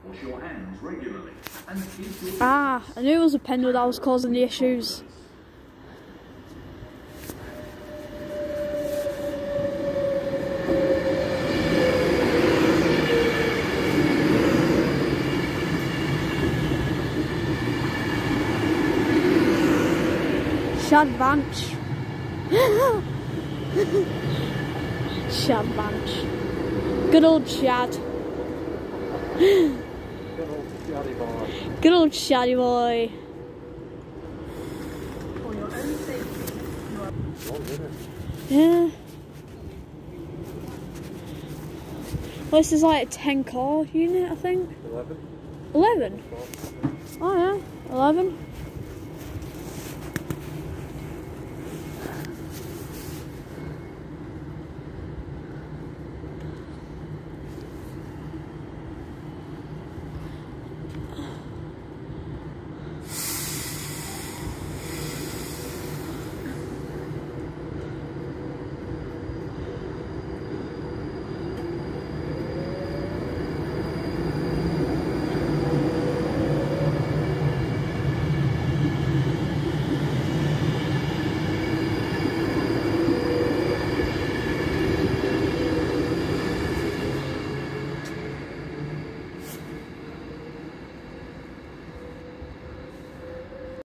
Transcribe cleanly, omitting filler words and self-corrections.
Wash your hands regularly and keep your... Ah, I knew it was a pendo that was causing the issues. Shad Banch. Shad Banch. Good old Shad. Good old Shaddy boy. Good old Shaddy boy. For your own safety, you are... Yeah. Well, this is like a 10 core unit, I think. 11. 11? Oh yeah, 11.